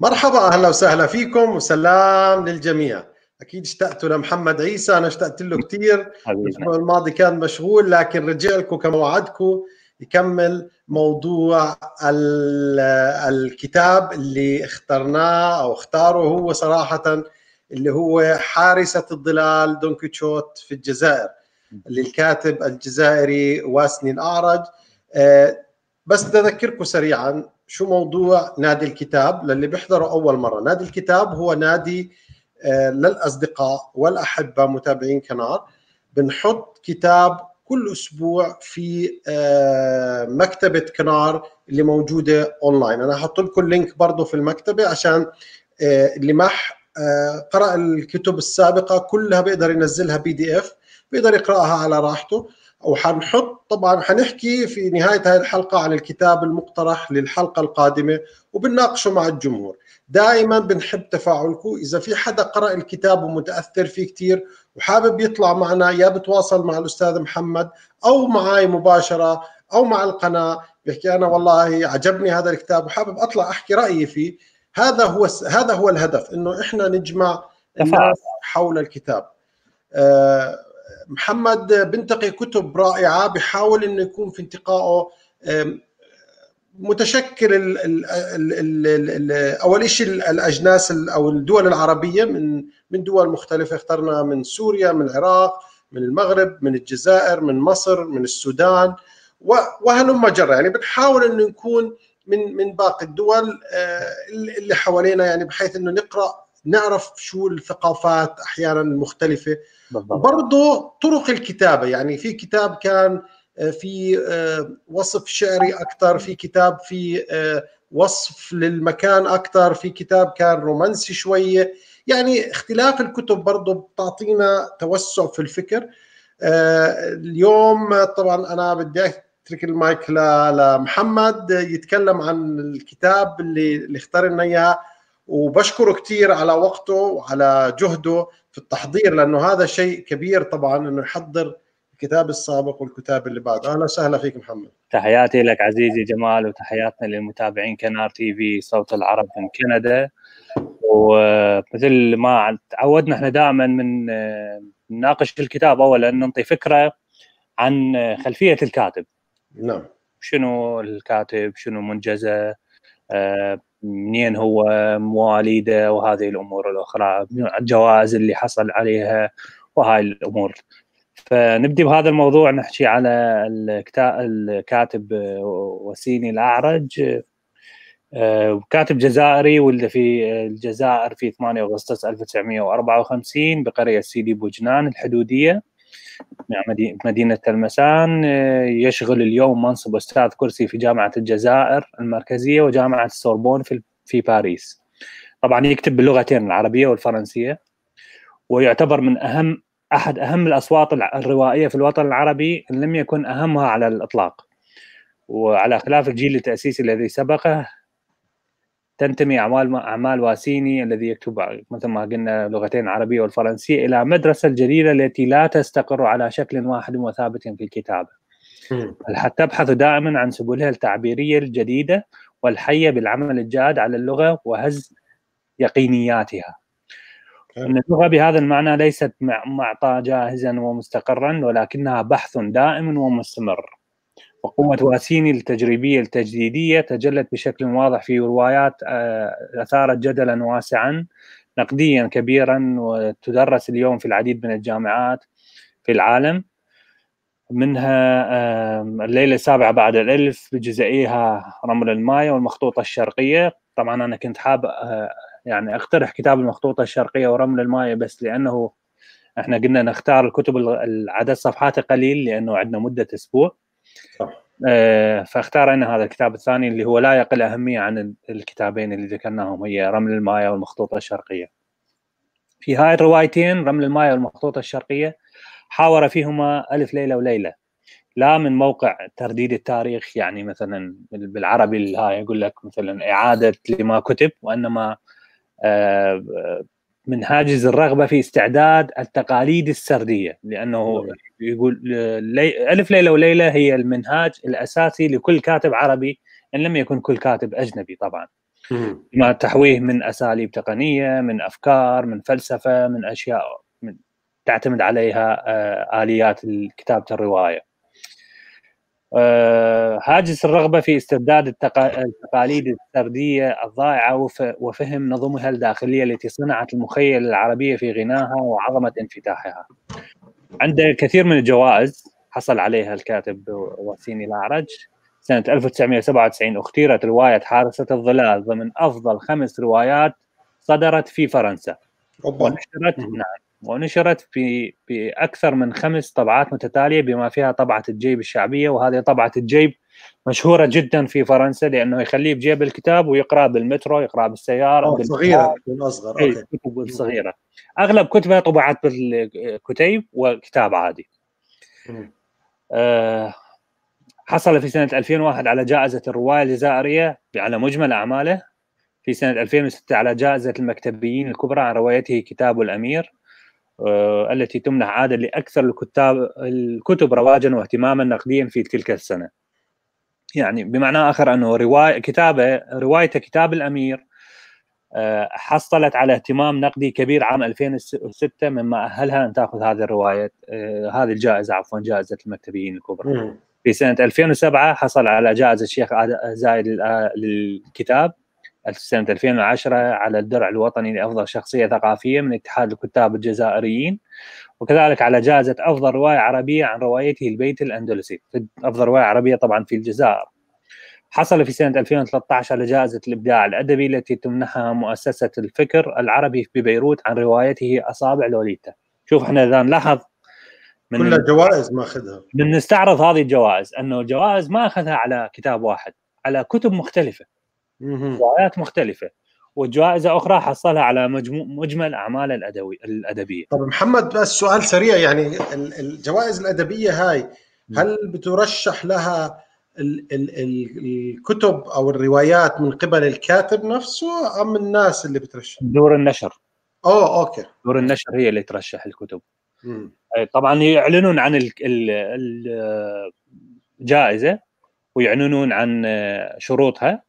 مرحبا، أهلا وسهلا فيكم وسلام للجميع. أكيد اشتقتوا لمحمد عيسى، أنا اشتقت له كثير. الأسبوع الماضي كان مشغول لكن رجع لكم كما وعدكم يكمل موضوع الكتاب اللي اخترناه أو اختاره هو صراحة، اللي هو حارسة الظلال دون كيشوت في الجزائر، للكاتب الجزائري واسني الأعرج. بس بدي أذكركم سريعا شو موضوع نادي الكتاب للي بيحضروا أول مرة. نادي الكتاب هو نادي للأصدقاء والأحبة متابعين كنار. بنحط كتاب كل أسبوع في مكتبة كنار اللي موجودة أونلاين. أنا هحط لكم لينك برضو في المكتبة عشان اللي ما قرأ الكتب السابقة كلها بيقدر ينزلها PDF، بيقدر يقرأها على راحته. وحنحط طبعا حنحكي في نهاية هذه الحلقة عن الكتاب المقترح للحلقة القادمة وبنناقشه مع الجمهور. دائما بنحب تفاعلكم، إذا في حدا قرأ الكتاب ومتأثر فيه كتير وحابب يطلع معنا، يا بتواصل مع الأستاذ محمد أو معي مباشرة أو مع القناة، بيحكي أنا والله عجبني هذا الكتاب وحابب أطلع أحكي رأيي فيه. هذا هو الهدف، إنه إحنا نجمع الناس حول الكتاب. محمد بنتقي كتب رائعة، بحاول انه يكون في انتقائه متشكل اول شيء الاجناس او الدول العربية من دول مختلفة. اخترنا من سوريا، من العراق، من المغرب، من الجزائر، من مصر، من السودان، وهلم جرى. يعني بنحاول انه نكون من باقي الدول اللي حوالينا، يعني بحيث انه نعرف شو الثقافات احيانا المختلفة. وبرضه طرق الكتابة، يعني في كتاب كان في وصف شعري أكثر، في كتاب في وصف للمكان أكثر، في كتاب كان رومانسي شوية. يعني اختلاف الكتب برضه بتعطينا توسع في الفكر. اليوم طبعا أنا بدي أترك المايك لمحمد يتكلم عن الكتاب اللي اختار لنا إياه، وبشكره كثير على وقته وعلى جهده في التحضير، لأنه هذا شيء كبير طبعا إنه يحضر الكتاب السابق والكتاب اللي بعده. أهلا وسهلا فيك محمد. تحياتي لك عزيزي جمال، وتحياتنا للمتابعين كنار TV صوت العرب من كندا. ومثل ما تعودنا احنا دائما من نناقش الكتاب، اولا نعطي فكره عن خلفيه الكاتب. نعم. شنو الكاتب، شنو منجزه، منين هو، مواليده، وهذه الامور الاخرى، الجوائز اللي حصل عليها وهاي الامور. فنبدي بهذا الموضوع، نحكي على الكاتب وسيني الأعرج. كاتب جزائري ولد في الجزائر في 8 أغسطس 1954 بقرية سيدي بوجنان الحدودية مدينة تلمسان. يشغل اليوم منصب أستاذ كرسي في جامعة الجزائر المركزية وجامعة السوربون في باريس. طبعا يكتب باللغتين العربية والفرنسية، ويعتبر من أحد أهم الأصوات الروائية في الوطن العربي، إن لم يكن أهمها على الإطلاق. وعلى خلاف الجيل التأسيسي الذي سبقه، تنتمي أعمال واسيني الذي يكتب مثل ما قلنا لغتين العربية والفرنسية إلى مدرسة الجديدة التي لا تستقر على شكل واحد وثابت في الكتابة، بل حتى تبحث دائما عن سبلها التعبيرية الجديدة والحية بالعمل الجاد على اللغة وهز يقينياتها. أن اللغة بهذا المعنى ليست معطى جاهزا ومستقرا، ولكنها بحث دائم ومستمر. وقوة واسيني التجريبية التجديدية تجلت بشكل واضح في روايات أثارت جدلا واسعا نقديا كبيرا، وتدرس اليوم في العديد من الجامعات في العالم، منها الليلة السابعة بعد الألف بجزئيها رمل الماية والمخطوطة الشرقية. طبعا أنا كنت حاب يعني اقترح كتاب المخطوطة الشرقية ورمل الماية، بس لأنه احنا قلنا نختار الكتب العدد صفحاته قليل لأنه عندنا مدة أسبوع، فاختارنا هذا الكتاب الثاني اللي هو لا يقل أهمية عن الكتابين اللي ذكرناهم، هي رمل الماية والمخطوطة الشرقية. في هاي الروايتين رمل الماية والمخطوطة الشرقية حاور فيهما ألف ليلة وليلة، لا من موقع ترديد التاريخ يعني مثلا بالعربي هاي يقول لك مثلا إعادة لما كتب، وإنما من حاجز الرغبة في استعداد التقاليد السردية، لأنه يقول ألف ليلة وليلة هي المنهاج الأساسي لكل كاتب عربي إن لم يكن كل كاتب أجنبي طبعا. ما تحويه من أساليب تقنية، من أفكار، من فلسفة، من أشياء تعتمد عليها آليات كتابة الرواية. هاجس الرغبة في استرداد التقاليد السردية الضائعة وفهم نظمها الداخلية التي صنعت المخيلة العربية في غناها وعظمة انفتاحها. عنده كثير من الجوائز حصل عليها الكاتب واسين الأعرج. سنة 1997 اختيرت رواية حارسة الظلال ضمن أفضل 5 روايات صدرت في فرنسا، ونشرت في أكثر من 5 طبعات متتالية بما فيها طبعة الجيب الشعبية. وهذه طبعة الجيب مشهورة جدا في فرنسا لأنه يخليه بجيب الكتاب ويقرأ بالمترو، يقرأ بالسيارة، صغيرة من أصغر. كتب صغيرة. أغلب كتبها طبعت بالكتيب وكتاب عادي. حصل في سنة 2001 على جائزة الرواية الجزائرية على مجمل أعماله. في سنة 2006 على جائزة المكتبيين الكبرى عن روايته كتاب الأمير، التي تمنح عادة لأكثر الكتب رواجا واهتماما نقديا في تلك السنة. يعني بمعنى آخر أنه روايته كتاب الأمير حصلت على اهتمام نقدي كبير عام 2006، مما أهلها أن تأخذ هذه الرواية هذه الجائزة، عفوا جائزة المكتبيين الكبرى. في سنة 2007 حصل على جائزة الشيخ زايد للكتاب. سنة 2010 على الدرع الوطني لأفضل شخصية ثقافية من اتحاد الكتاب الجزائريين، وكذلك على جائزة أفضل رواية عربية عن روايته البيت الأندلسي، أفضل رواية عربية طبعا في الجزائر. حصل في سنة 2013 على جائزة الإبداع الأدبي التي تمنحها مؤسسة الفكر العربي ببيروت عن روايته أصابع لوليتا. شوف احنا إذا نلاحظ كلها جوائز ما أخذها. نستعرض هذه الجوائز، أنه الجوائز ما أخذها على كتاب واحد، على كتب مختلفة، روايات مختلفة، والجوائز أخرى حصلها على مجمل أعمال الأدبية. طب محمد، بس سؤال سريع، يعني الجوائز الأدبية هاي هل بترشح لها الكتب أو الروايات من قبل الكاتب نفسه أم الناس اللي بترشح؟ دور النشر. أوكي. دور النشر هي اللي ترشح الكتب. طبعا يعلنون عن الجائزة ويعلنون عن شروطها،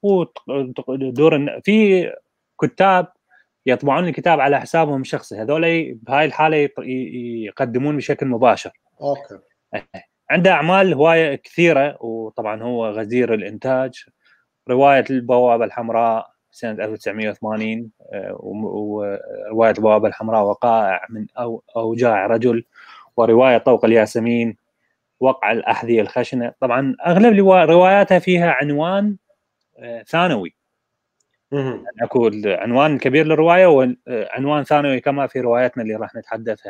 في كتاب يطبعون الكتاب على حسابهم الشخصي، هذول بهاي الحالة يقدمون بشكل مباشر. أوكي. عنده أعمال هواية كثيرة، وطبعا هو غزير الإنتاج. رواية البوابة الحمراء سنة 1980، ورواية البوابة الحمراء وقائع من أوجاع رجل، ورواية طوق الياسمين، وقع الأحذية الخشنة. طبعا أغلب رواياتها فيها عنوان ثانوي، يعني أكو عنوان كبير للرواية وعنوان ثانوي كما في رواياتنا اللي راح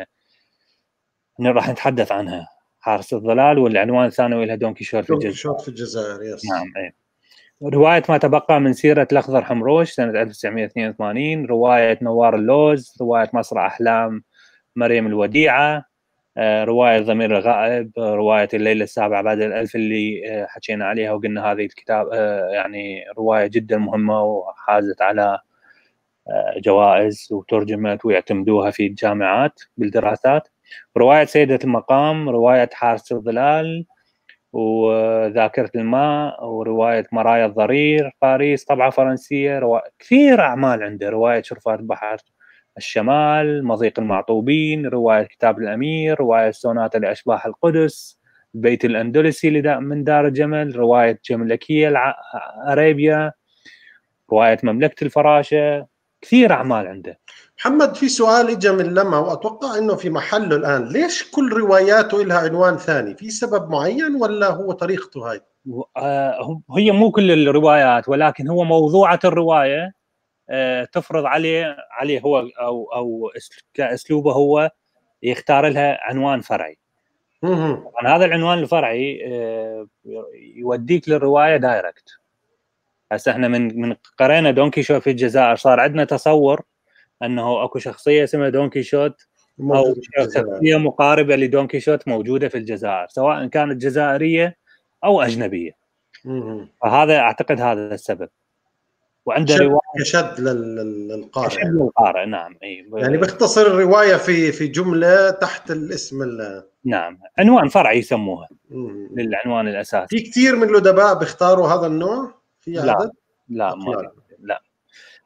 نتحدث عنها، حارس الظلال، والعنوان الثانوي لها دون كيشوت في الجزائر. يس. نعم. رواية ما تبقى من سيرة الأخضر حمروش سنة 1982، رواية نوار اللوز، رواية مصرع أحلام مريم الوديعة، رواية ضمير الغائب، رواية الليلة السابعة بعد الألف اللي حكينا عليها وقلنا هذه الكتاب يعني رواية جدا مهمة وحازت على جوائز وترجمت ويعتمدوها في الجامعات بالدراسات. رواية سيدة المقام، رواية حارس الظلال، وذاكرة الماء، ورواية مرايا الضرير باريس طبعة فرنسية. كثير أعمال عنده، رواية شرفات بحر الشمال، مضيق المعطوبين، رواية كتاب الأمير، رواية سوناتا لأشباح القدس، البيت الأندلسي من دار الجمل، رواية جملكية أريبيا، رواية مملكة الفراشة. كثير أعمال عنده. محمد، في سؤال اجى من لما واتوقع انه في محله الان، ليش كل رواياته لها عنوان ثاني؟ في سبب معين ولا هو طريقته هاي؟ هي مو كل الروايات، ولكن هو موضوعة الرواية تفرض عليه هو او كاسلوبه هو يختار لها عنوان فرعي. طبعا هذا العنوان الفرعي يوديك للرواية دايركت. هسه احنا من قرينا دون كيشوت في الجزائر صار عندنا تصور انه اكو شخصيه اسمها دون كيشوت او شخصيه مقاربه لدون كيشوت موجوده في الجزائر، سواء كانت جزائريه او اجنبيه. فهذا اعتقد هذا السبب. وعنده روايه كشد للقارئ. كشد للقارئ، نعم. يعني بيختصر الروايه في جمله تحت الاسم نعم، عنوان فرعي يسموها للعنوان الاساسي. في كثير من الادباء بيختاروا هذا النوع في عدد؟ لا ما لا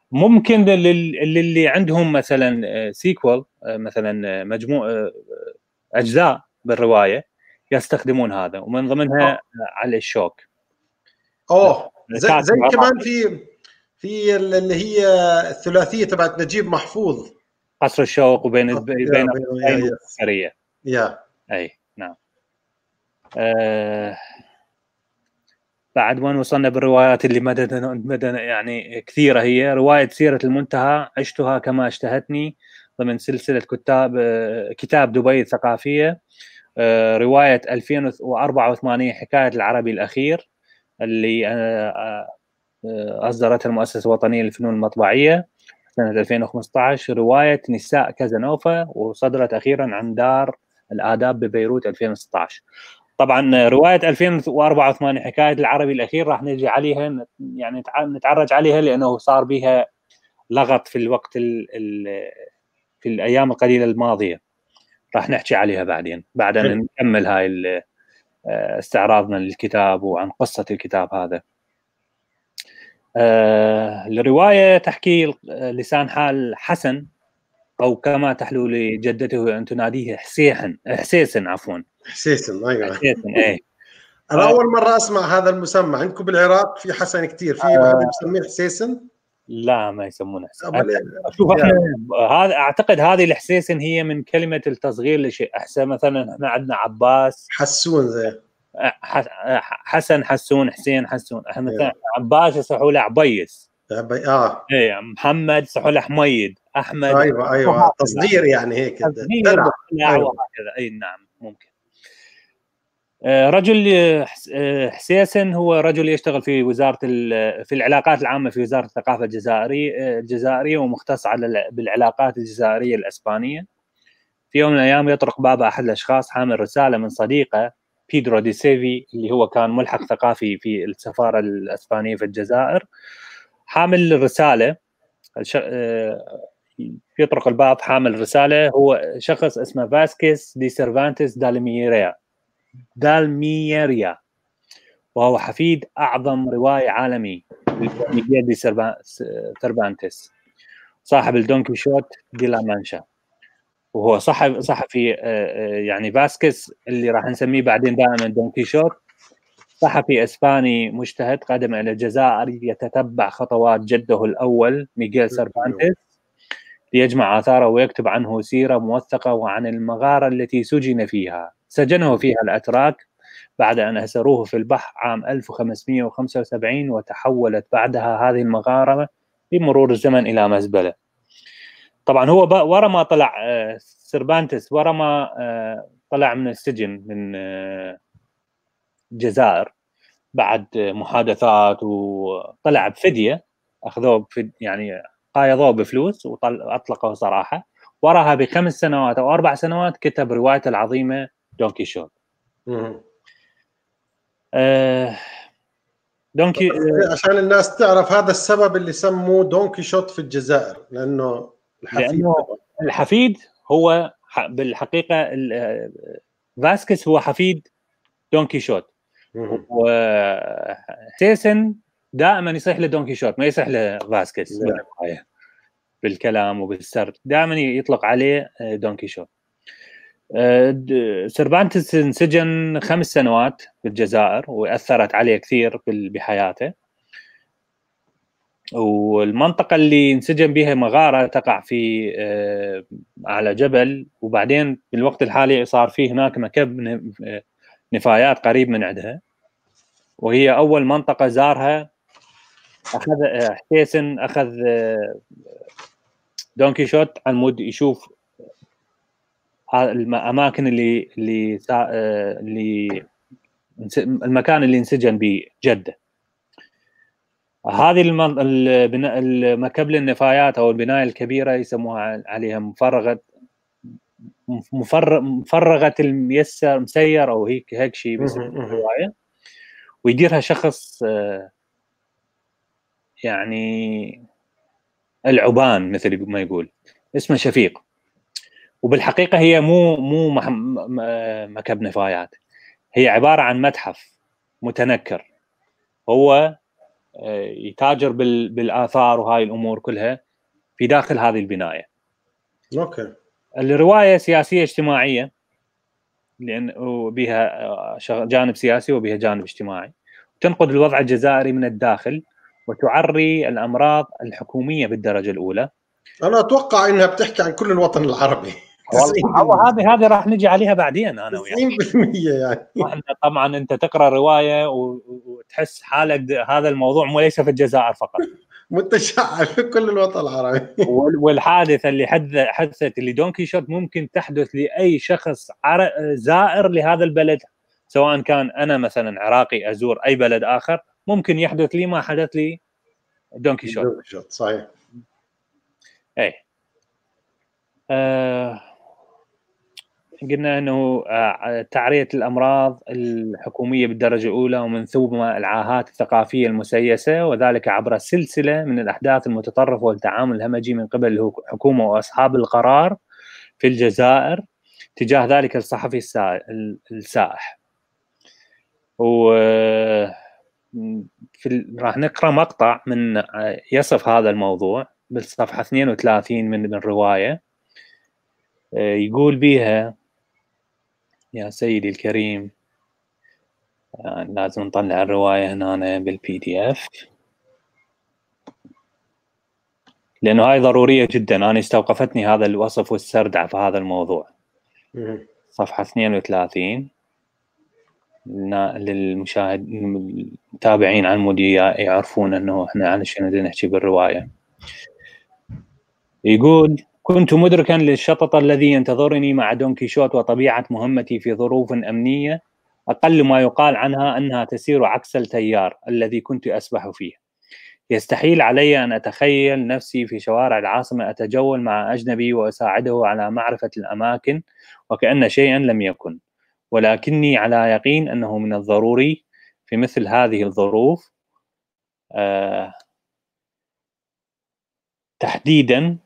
ممكن اللي عندهم مثلا سيكوال، مثلا مجموع اجزاء بالروايه يستخدمون هذا، ومن ضمنها على الشوك. زي كمان في اللي هي الثلاثيه تبعت نجيب محفوظ، قصر الشوق وبين السريه. اي نعم. بعد وين وصلنا بالروايات اللي مدى يعني كثيره؟ هي روايه سيره المنتهى عشتها كما اشتهتني ضمن سلسله كتاب دبي الثقافيه. روايه 2084 حكايه العربي الاخير اللي اصدرتها المؤسسه الوطنيه للفنون المطبعيه سنه 2015. روايه نساء كازانوفا وصدرت اخيرا عن دار الاداب ببيروت 2016. طبعا روايه 2084 حكايه العربي الاخير راح نجي عليها، يعني نتعرج عليها لانه صار بها لغط في الوقت في الايام القليله الماضيه. راح نحكي عليها بعدين بعد ان نكمل هاي استعراضنا للكتاب وعن قصه الكتاب هذا. الروايه تحكي لسان حال حسن، او كما تحلو لجدته ان تناديه حسيسن. ايوه حسيسن. ايه انا اول مره اسمع هذا المسمى. عندكم بالعراق في حسن كثير، في حدا بيسميه حسيسن؟ لا ما يسمونه حسيسن. شوف احنا هذا اعتقد هذه الحسيسن هي من كلمه التصغير لشيء. احسن مثلا احنا عندنا عباس حسون، زي حسن حسون، حسين حسون. احنا مثلا عباس يصحوا له عبيس. ايه محمد يصحوا له حميد، احمد. ايوه تصغير يعني هيك دلع وهكذا. اي نعم ممكن. رجل حسيسن هو رجل يشتغل في وزاره في العلاقات العامه في وزاره الثقافه الجزائريه ومختص بالعلاقات الجزائريه الاسبانيه. في يوم من الايام يطرق باب احد الاشخاص حامل رساله من صديقه بيدرو دي سيفي اللي هو كان ملحق ثقافي في السفاره الاسبانيه في الجزائر. حامل الرساله يطرق الباب حامل رساله هو شخص اسمه فاسكيز دي سيرفانتس دالميريا، وهو حفيد أعظم روائي عالمي ميغيل دي سيرفانتس صاحب الدون كيشوت دي لا مانشا. وهو صحفي يعني فاسكيز اللي راح نسميه بعدين دائما دون كيشوت، صحفي اسباني مجتهد قدم الى الجزائر يتتبع خطوات جده الاول ميغيل سيرفانتس ليجمع آثاره ويكتب عنه سيرة موثقة وعن المغارة التي سجنه فيها الأتراك بعد أن أسروه في البحر عام 1575، وتحولت بعدها هذه المغارة بمرور الزمن إلى مزبلة. طبعا هو ورا ما طلع سيرفانتس، ورا ما طلع من السجن من الجزائر بعد محادثات وطلع بفدية، أخذوه يعني قايضوه بفلوس وأطلقوه صراحة. وراها ب5 سنوات أو 4 سنوات كتب روايته العظيمة دون كيشوت. عشان الناس تعرف هذا السبب اللي سموه دون كيشوت في الجزائر، لأنه الحفيد هو بالحقيقة فاسكيز هو حفيد دون كيشوت، وحسيسن دائما يصيح له دون كيشوت ما يصيح له فاسكيز بالكلام وبالسرد، دائما يطلق عليه دون كيشوت. سيرفانتس انسجن 5 سنوات في الجزائر وأثرت عليه كثير بحياته. والمنطقة اللي انسجن بها مغارة تقع في على جبل، وبعدين بالوقت الحالي صار فيه هناك مكب نفايات قريب من عندها، وهي أول منطقة زارها. حسيسن أخذ دون كيشوت عن مود يشوف الأماكن اللي المكان اللي انسجن به جدة. هذه المكب النفايات أو البناية الكبيرة يسموها عليها مفرغة مسير أو هيك شيء بالرواية، ويديرها شخص يعني العبان مثل ما يقول، اسمه شفيق. وبالحقيقة هي مو مكب نفايات، هي عبارة عن متحف متنكر. هو يتاجر بالآثار وهاي الأمور كلها في داخل هذه البناية. اوكي. الرواية سياسية اجتماعية، لأن بها جانب سياسي وبها جانب اجتماعي، تنقد الوضع الجزائري من الداخل وتعري الأمراض الحكومية بالدرجة الأولى. انا اتوقع انها بتحكي عن كل الوطن العربي. 90%. هذه راح نجي عليها بعدين انا وياك. 90% يعني. طبعا انت تقرا روايه وتحس حالك هذا الموضوع ليس في الجزائر فقط، متشعب في كل الوطن العربي. والحادثه اللي حدثت اللي دون كيشوت ممكن تحدث لاي شخص زائر لهذا البلد، سواء كان انا مثلا عراقي ازور اي بلد اخر، ممكن يحدث لي ما حدث لي دون كيشوت. دون كيشوت صحيح. اي قلنا انه تعرية الامراض الحكوميه بالدرجه الاولى، ومن ثم العاهات الثقافيه المسيسه، وذلك عبر سلسله من الاحداث المتطرفه والتعامل الهمجي من قبل الحكومه واصحاب القرار في الجزائر تجاه ذلك الصحفي السائح. و راح نقرا مقطع من يصف هذا الموضوع بالصفحه 32 من الروايه. يقول بيها: يا سيدي الكريم، يعني لازم نطلع الرواية هنا بالبي دي اف لأنه هاي ضرورية جدا. أنا استوقفتني هذا الوصف والسرد في هذا الموضوع. صفحة 32 للمشاهد المتابعين عن مودي يعرفون أنه إحنا عن شنو نحكي بالرواية. يقول: كنت مدركا للشطط الذي ينتظرني مع دون كيشوت، وطبيعة مهمتي في ظروف أمنية أقل ما يقال عنها أنها تسير عكس التيار الذي كنت أسبح فيه. يستحيل علي أن أتخيل نفسي في شوارع العاصمة أتجول مع أجنبي وأساعده على معرفة الأماكن وكأن شيئا لم يكن، ولكني على يقين أنه من الضروري في مثل هذه الظروف تحديدا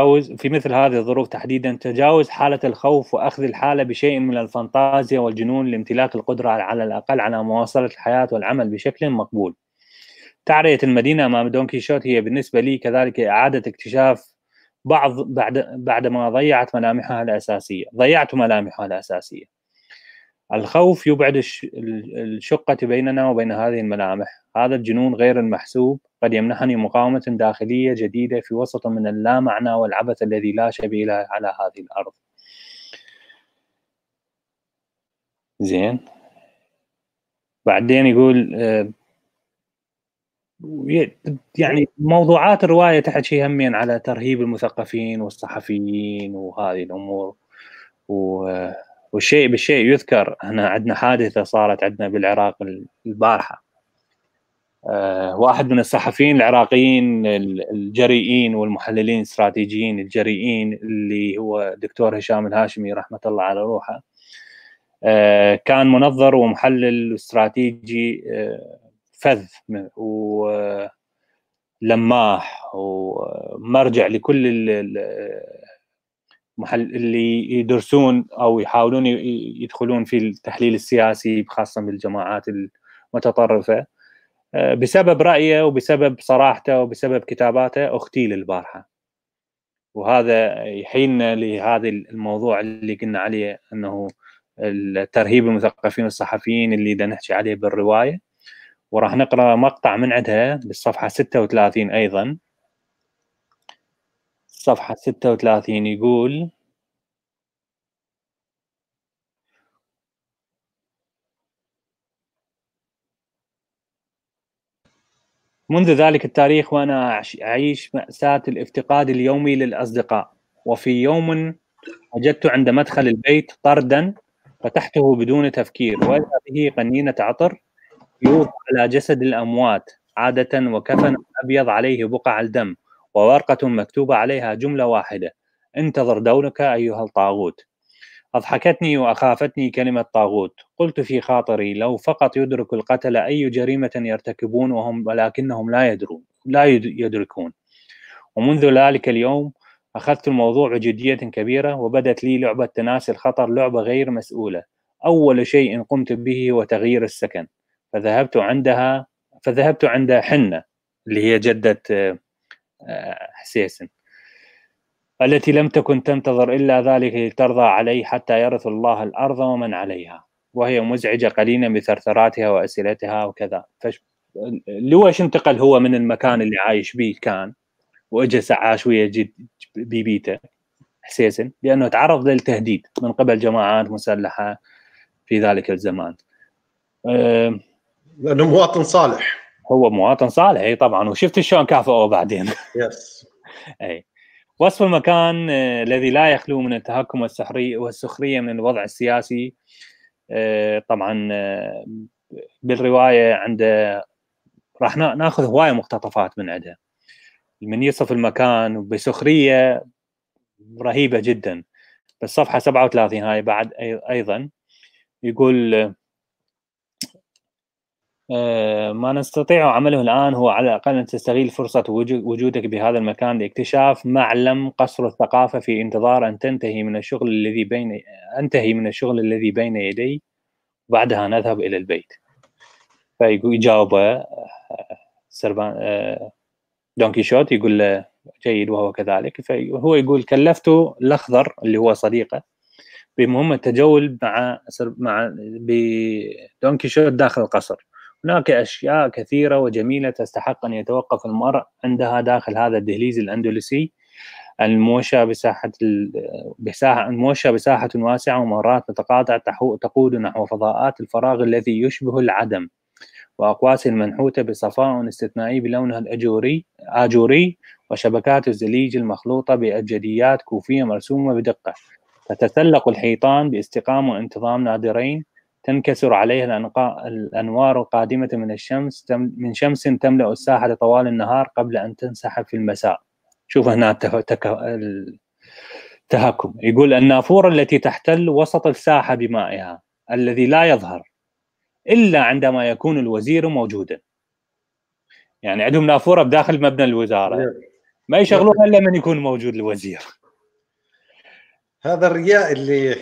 تجاوز حالة الخوف وأخذ الحالة بشيء من الفانتازيا والجنون لامتلاك القدرة على الأقل على مواصلة الحياة والعمل بشكل مقبول. تعرية المدينة أمام دون كيشوت هي بالنسبة لي كذلك إعادة اكتشاف بعدما ضيعت ملامحها الأساسية. الخوف يبعد الشقة بيننا وبين هذه الملامح. هذا الجنون غير المحسوب قد يمنحني مقاومة داخلية جديدة في وسط من اللامعنى والعبث الذي لا شبيه له على هذه الأرض. زين. بعدين يقول يعني موضوعات الرواية تحكي همين على ترهيب المثقفين والصحفيين وهذه الأمور. والشيء بالشيء يذكر، هنا عندنا حادثة صارت عندنا بالعراق البارحة. واحد من الصحفيين العراقيين الجريئين والمحللين الاستراتيجيين الجريئين اللي هو دكتور هشام الهاشمي رحمة الله على روحه، كان منظر ومحلل استراتيجي فذ ولماح ومرجع لكل اللي يدرسون أو يحاولون يدخلون في التحليل السياسي، خاصة بالجماعات المتطرفة. بسبب رأيه وبسبب صراحته وبسبب كتاباته اغتيل البارحة. وهذا يحيلنا لهذا الموضوع اللي قلنا عليه أنه الترهيب المثقفين والصحفيين اللي دا نحكي عليه بالرواية. وراح نقرأ مقطع من عندها بالصفحة 36 أيضا. صفحة 36 يقول: منذ ذلك التاريخ وأنا أعيش مأساة الافتقاد اليومي للأصدقاء، وفي يوم وجدت عند مدخل البيت طردا فتحته بدون تفكير، وإذا به قنينة عطر يوضع على جسد الأموات عادة، وكفن أبيض عليه بقع الدم، وورقة مكتوبة عليها جملة واحدة: انتظر دورك أيها الطاغوت. أضحكتني وأخافتني كلمة طاغوت. قلت في خاطري: لو فقط يدرك القتل أي جريمة يرتكبون ولكنهم لا يدركون. ومنذ ذلك اليوم أخذت الموضوع بجدية كبيرة، وبدت لي لعبة تناسي الخطر لعبة غير مسؤولة. أول شيء قمت به هو تغيير السكن، فذهبت فذهبت عند حنة اللي هي جدة حسيسن التي لم تكن تنتظر إلا ذلك لترضى عليه حتى يرث الله الأرض ومن عليها، وهي مزعجة قليلا بثرثراتها وأسئلتها وكذا. لوش انتقل هو من المكان اللي عايش به كان وإجا عاش ويا بيبيته حسيسن؟ لأنه تعرض للتهديد من قبل جماعات مسلحة في ذلك الزمان. لأنه مواطن صالح. هو مواطن صالح، اي طبعا، وشفت شلون كافئوه بعدين. يس. اي. وصف المكان الذي لا يخلو من التهكم والسخرية من الوضع السياسي. طبعا بالرواية عنده راح ناخذ هواية مقتطفات من عندها، من يصف المكان بسخرية رهيبة جدا. بالصفحة 37 هاي بعد أيضا يقول ما نستطيع عمله الآن هو على الأقل أن تستغل فرصة وجودك بهذا المكان لاكتشاف معلم قصر الثقافة في انتظار أن تنتهي من الشغل الذي بين يدي، وبعدها نذهب إلى البيت. فيجاوب سربان دون كيشوت يقول له جيد وهو كذلك. فهو يقول كلفته الأخضر اللي هو صديقه بمهمة التجول مع بدون كيشوت داخل القصر. هناك أشياء كثيرة وجميلة تستحق أن يتوقف المرء عندها داخل هذا الدهليز الأندلسي الموشى بساحة واسعة وممرات متقاطعة تقود نحو فضاءات الفراغ الذي يشبه العدم، وأقواس المنحوتة بصفاء استثنائي بلونها الآجوري وشبكات الزليج المخلوطة بأبجديات كوفية مرسومة بدقة. تتسلق الحيطان باستقامة وانتظام نادرين، تنكسر عليها الأنوار القادمة من شمس تملأ الساحة طوال النهار قبل أن تنسحب في المساء. شوف هنا التهكم. يقول النافورة التي تحتل وسط الساحة بمائها الذي لا يظهر إلا عندما يكون الوزير موجودا. يعني عندهم نافورة بداخل مبنى الوزارة ما يشغلوها إلا من يكون موجود الوزير. هذا الرياء اللي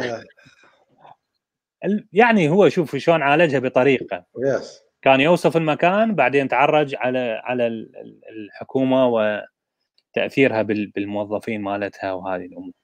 يعني هو شوف شلون عالجها بطريقة. كان يوصف المكان بعدين تعرج على الحكومة وتأثيرها بالموظفين مالتها وهذه الأمور.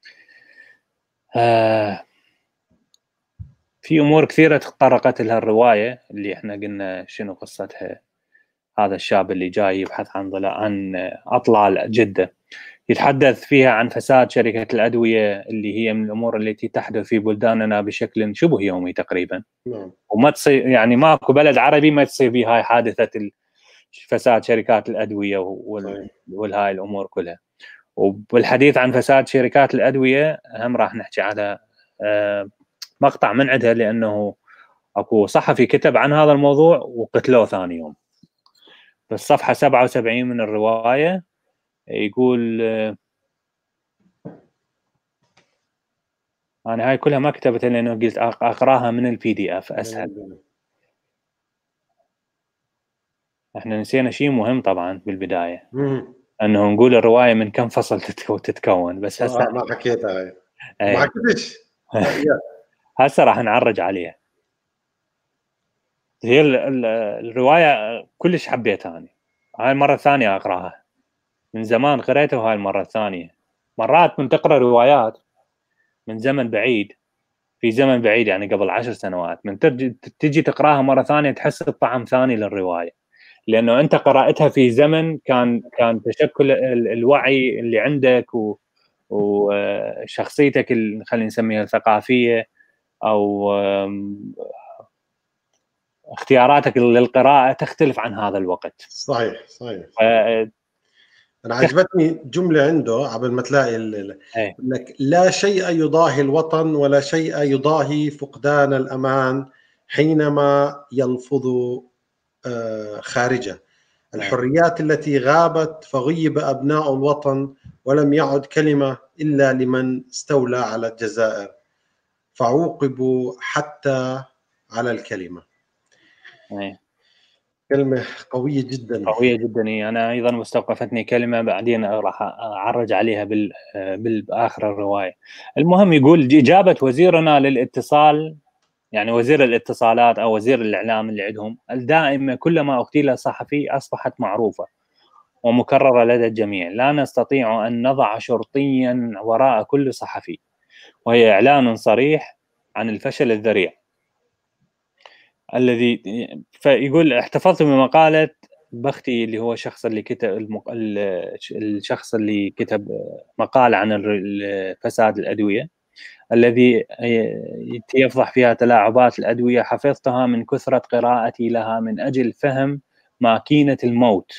في أمور كثيرة تطرقت لها الرواية اللي احنا قلنا شنو قصتها. هذا الشاب اللي جاي يبحث عن أطلال جدة، يتحدث فيها عن فساد شركة الأدوية اللي هي من الأمور التي تحدث في بلداننا بشكل شبه يومي تقريبا. وما تصير يعني ماكو بلد عربي ما تصير فيه هاي حادثة فساد شركات الأدوية والهاي الأمور كلها. وبالحديث عن فساد شركات الأدوية هم راح نحكي على مقطع من عندها، لأنه أكو صحفي كتب عن هذا الموضوع وقتلوه ثاني يوم. بالصفحة 77 من الرواية يقول أنا هاي كلها ما كتبتها لأنه قلت أقراها من الPDF أسهل. احنا نسينا شيء مهم طبعا بالبداية، أنه نقول الرواية من كم فصل تتكون، بس هسه ما حكيتها هاي ما حكيتش. هسه راح نعرج عليها. هي الرواية كلش حبيتها أنا، هاي المرة الثانية أقراها. من زمان قريتها وهاي المرة الثانية. مرات من تقرأ روايات من زمن بعيد، في زمن بعيد يعني قبل 10 سنوات، من تجي تقراها مرة ثانية تحس بطعم ثاني للرواية، لأنه أنت قرأتها في زمن كان تشكل الوعي اللي عندك وشخصيتك خلينا نسميها الثقافية أو اختياراتك للقراءة تختلف عن هذا الوقت. صحيح. أنا عجبتني جملة عنده قبل ما تلاقي لك لا شيء يضاهي الوطن ولا شيء يضاهي فقدان الأمان حينما يلفظ خارجه. الحريات التي غابت فغيب أبناء الوطن ولم يعد كلمة إلا لمن استولى على الجزائر فعوقبوا حتى على الكلمة. كلمة قوية جدا. أنا أيضا مستوقفتني كلمة بعدين راح أعرج عليها بالآخر الرواية. المهم يقول إجابة وزيرنا للاتصال يعني وزير الاتصالات أو وزير الإعلام اللي عندهم الدائمة كلما اغتيل صحفي أصبحت معروفة ومكررة لدى الجميع. لا نستطيع أن نضع شرطيا وراء كل صحفي، وهي إعلان صريح عن الفشل الذريع الذي فيقول احتفظت بمقالة بختي اللي هو الشخص اللي كتب الشخص اللي كتب مقال عن فساد الأدوية الذي يفضح فيها تلاعبات الأدوية. حفظتها من كثرة قراءتي لها من أجل فهم ماكينة الموت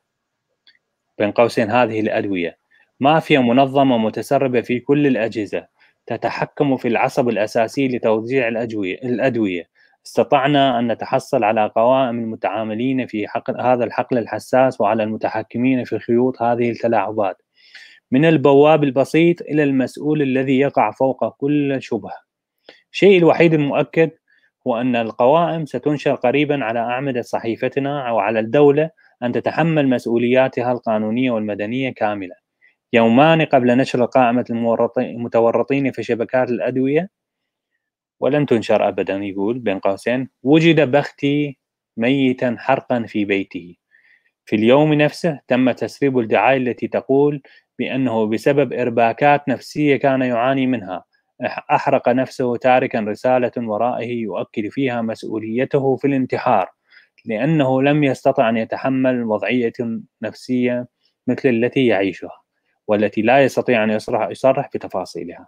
بين قوسين هذه الأدوية. مافيا منظمة متسربة في كل الأجهزة تتحكم في العصب الأساسي لتوزيع الأدوية. استطعنا أن نتحصل على قوائم المتعاملين في هذا الحقل الحساس وعلى المتحكمين في خيوط هذه التلاعبات، من البواب البسيط إلى المسؤول الذي يقع فوق كل شبهة. الشيء الوحيد المؤكد هو أن القوائم ستنشر قريبا على أعمدة صحيفتنا، أو على الدولة أن تتحمل مسؤولياتها القانونية والمدنية كاملة. يومان قبل نشر قائمة المتورطين في شبكات الأدوية ولن تنشر أبدا، يقول بين قوسين وجد بختي ميتا حرقا في بيته. في اليوم نفسه تم تسريب الدعاية التي تقول بأنه بسبب إرباكات نفسية كان يعاني منها أحرق نفسه، تاركا رسالة ورائه يؤكد فيها مسؤوليته في الانتحار لأنه لم يستطع أن يتحمل وضعية نفسية مثل التي يعيشها والتي لا يستطيع أن يصرح بتفاصيلها.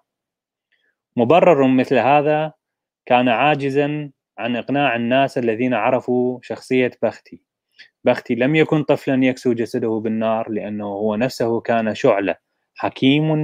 مبرر مثل هذا كان عاجزا عن إقناع الناس الذين عرفوا شخصية بختي لم يكن طفلا يكسو جسده بالنار، لأنه هو نفسه كان شعلة حكيم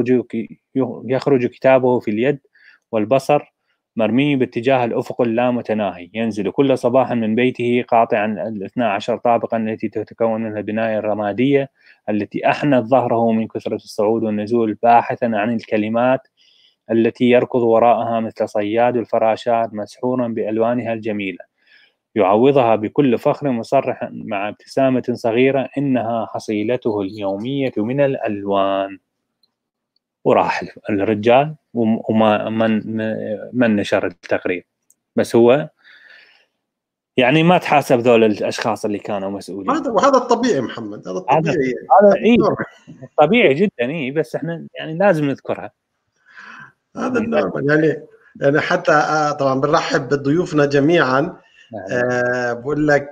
يخرج كتابه في اليد والبصر مرمي باتجاه الأفق اللامتناهي، ينزل كل صباح من بيته قاطعا 12 طابقا التي تتكون من البناية الرمادية التي أحنت ظهره من كثرة الصعود والنزول، باحثا عن الكلمات التي يركض وراءها مثل صياد الفراشات مسحورا بألوانها الجميلة، يعوضها بكل فخر مصرحا مع ابتسامة صغيرة إنها حصيلته اليومية من الألوان. وراح الرجال وما من نشر التقرير، بس هو يعني ما تحاسب ذول الأشخاص اللي كانوا مسؤولين. وهذا الطبيعي محمد، هذا الطبيعي. هذا إيه طبيعي جدا، إيه بس إحنا يعني لازم نذكرها. هذا النورمال يعني حتى طبعا بنرحب بضيوفنا جميعا. بقول لك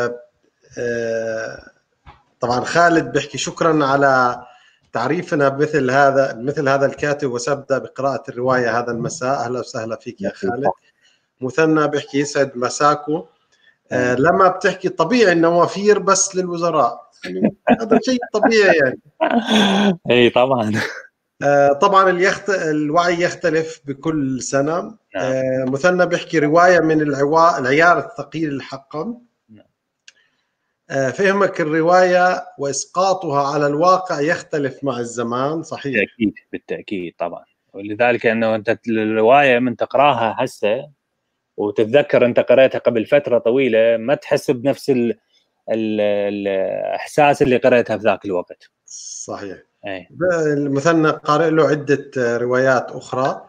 طبعا خالد بيحكي شكرا على تعريفنا مثل هذا الكاتب، وسأبدأ بقراءة الرواية هذا المساء. أهلا وسهلا فيك يا خالد. مثنى بيحكي يسعد مساكو. لما بتحكي طبيعي النوافير بس للوزراء، يعني هذا شيء طبيعي يعني. اي طبعا. طبعا الوعي يختلف بكل سنة. مثنى بيحكي رواية من العيار الثقيل الحقا. فهمك الرواية وإسقاطها على الواقع يختلف مع الزمان. صحيح، بالتأكيد طبعا. ولذلك أنه أنت الرواية من تقراها هسه وتتذكر أنت قرأتها قبل فترة طويلة ما تحس بنفس الإحساس اللي قرأتها في ذاك الوقت. صحيح. المثنى قارئ له عدة روايات أخرى.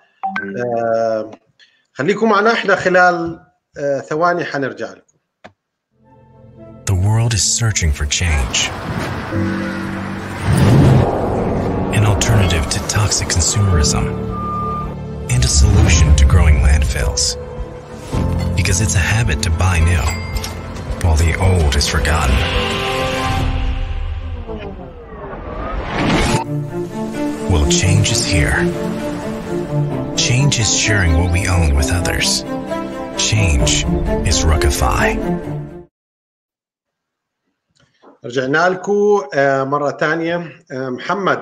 خليكم معنا، احنا خلال ثواني حنرجع لكم. The world is searching for change. An alternative to toxic consumerism and a solution to growing landfills. Because it's a habit to buy new while the old is forgotten. Well, change is here. Change is sharing what we own with others. Change is Ruckify. رجعنا لكم مرة تانية. محمد،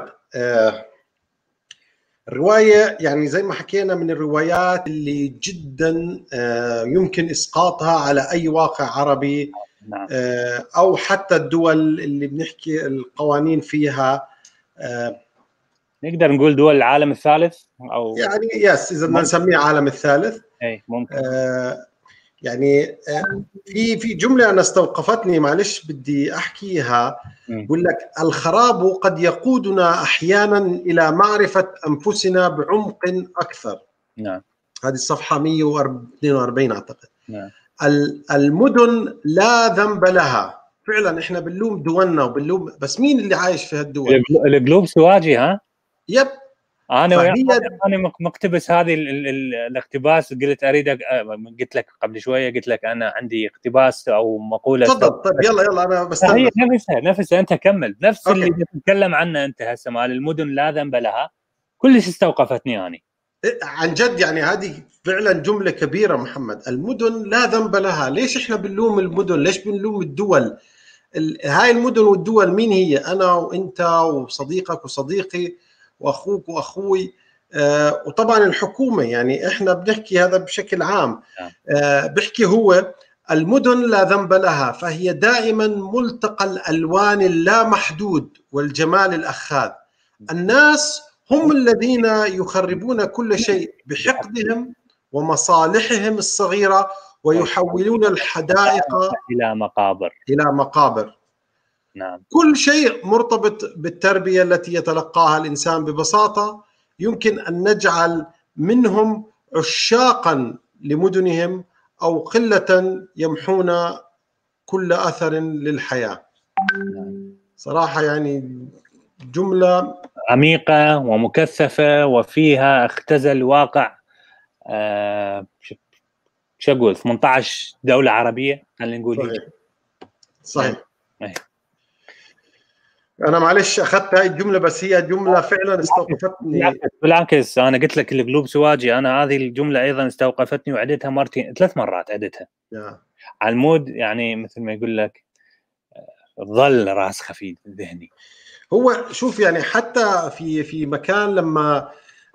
الرواية يعني زي ما حكينا من الروايات اللي جدا يمكن إسقاطها على أي واقع عربي. نعم. أو حتى الدول اللي بنحكي القوانين فيها، نقدر نقول دول العالم الثالث أو يعني إذا بدنا نسميه عالم الثالث. أي ممكن. يعني في جملة أنا استوقفتني، معلش بدي أحكيها. بقول لك الخراب قد يقودنا أحيانا إلى معرفة أنفسنا بعمق أكثر. نعم. هذه الصفحة 142 أعتقد. نعم. المدن لا ذنب لها. فعلا احنا بنلوم دولنا وبنلوم، بس مين اللي عايش في هالدول؟ القلوب سواجي. ها يب. انا مقتبس هذه الاقتباس، قلت اريد قلت لك قبل شويه، قلت لك انا عندي اقتباس او مقوله. تفضل. طيب يلا انا بستنى. هي نفسها انت كمل. نفس اللي تتكلم عنه انت هسه، مال المدن لا ذنب لها، كلش استوقفتني يعني. عن جد يعني هذه فعلا جمله كبيره محمد. المدن لا ذنب لها. ليش احنا بنلوم المدن؟ ليش بنلوم الدول؟ هاي المدن والدول مين هي؟ انا وانت وصديقك وصديقي واخوك واخوي، وطبعا الحكومه. يعني احنا بنحكي هذا بشكل عام. بحكي هو المدن لا ذنب لها، فهي دائما ملتقى الالوان اللامحدود والجمال الاخاذ. الناس هم الذين يخربون كل شيء بحقدهم ومصالحهم الصغيره، ويحولون الحدائق إلى مقابر. نعم. كل شيء مرتبط بالتربية التي يتلقاها الإنسان ببساطة. يمكن أن نجعل منهم عشاقا لمدنهم أو قلة يمحون كل أثر للحياة. صراحة يعني جملة عميقة ومكثفة وفيها اختزل واقع شو اقول 18 دولة عربية، خلينا نقول. صحيح. أنا معلش أخذت هاي الجملة، بس هي جملة فعلا استوقفتني. بالعكس أنا قلت لك القلوب سواجي. أنا هذه الجملة أيضا استوقفتني وعدتها 3 مرات عدتها على المود، يعني مثل ما يقول لك ظل راسخة في ذهني. هو شوف يعني حتى في مكان لما